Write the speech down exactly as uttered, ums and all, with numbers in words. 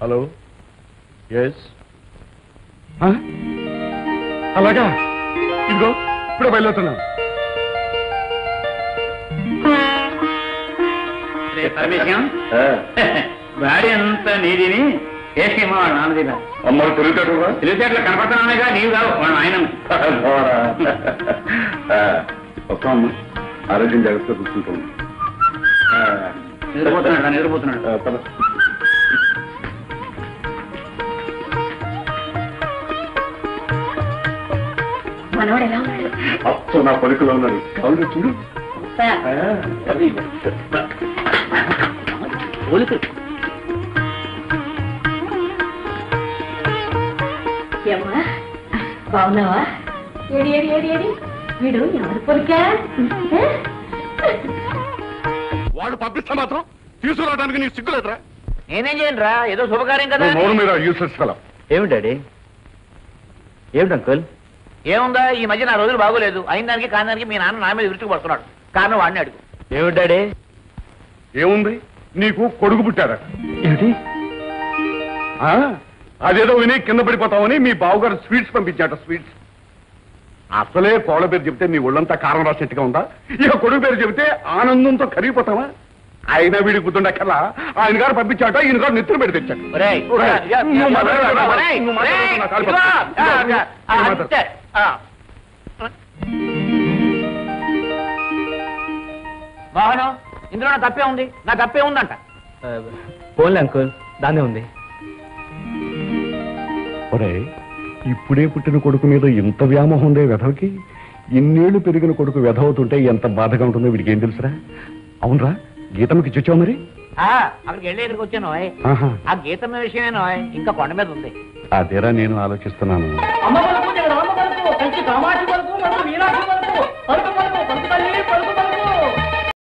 Hello yes అలాగా ఇదిగో ఇప్పుడే బయలుదేరుతున్నాను. భార్య అంతా నీదిని ఏమో నాన్నదిలా అమ్మ తెలివితేటలు తెలివితేటలు కనపడుతున్నానేగా నీవు కావు వాడు ఆయన వస్తామమ్మా. ఆరోగ్యం జాగ్రత్తగా చూసుకుంటాం. నిద్రపోతున్నాడు నిద్రపోతున్నాడు మనవాడు ఎలా ఉన్నాడు? అప్పు నా పలుకులో ఉన్నాడు. అవును చూడు. ఏమ్మా బాగున్నావా? ఏడి ఏడి ఏడి ఏడి వీడు ఎవరు పొలికా? వాడు పంపిస్తే మాత్రం తీసుకురావడానికి నీకు సిగ్గులేదురా? నేనేం చేయను రా, ఏదో శుభకార్యం కదా. నోరు మీద యూసెస్ ఫెలో. ఏమిటి డాడీ? ఏమిటి అంకుల్? ఏముందా, ఈ మధ్య నా రోజులు బాగోలేదు. అయిన దానికి కాని దానికి మీ నాన్న నా మీద విరుచుకు పడుతున్నాడు. కారణం వాడిని అడుగు. ఏమిటి డాడీ? ఏముంది, నీకు కొడుకు పుట్టాడు. ఏమిటి? అదేదో విని కింద పడిపోతామని మీ బావగారు స్వీట్స్ పంపించాట. స్వీట్స్ అసలే కోళ్ళ పేరు చెబితే నీ ఒళ్ళంతా కారం రాసేట్టుగా ఉందా? ఇక కొడుకు పేరు చెబితే ఆనందంతో కరిగిపోతావా? ఆయన వీడికి గుర్తుండక్కల్లా ఆయన గారు పంపించాట, ఈయన గారు నెత్తులు పెట్టి తెచ్చాడు. మోహనం, ఇందులో నా తప్పే ఉంది, నా తప్పే ఉందంట. పోన్లే అంకుల్, దాన్నే ఉంది. ఒరే, ఇప్పుడే పుట్టిన కొడుకు మీద ఇంత వ్యామోహం ఉందే వెధవకి. ఇన్నేళ్లు పెరిగిన కొడుకు వెధవుతుంటే ఎంత బాధగా ఉంటుందో వీడికి ఏం తెలుసురా? అవునరా, గీతమ్మకి ఇచ్చొచ్చావు మరి? అక్కడికి వెళ్ళి ఇక్కడికి వచ్చాను. ఆ గీతమ్మ విషయమేనో ఇంకా కొండ మీద ఉంది. అదేరా నేను ఆలోచిస్తున్నాను. అమ్మ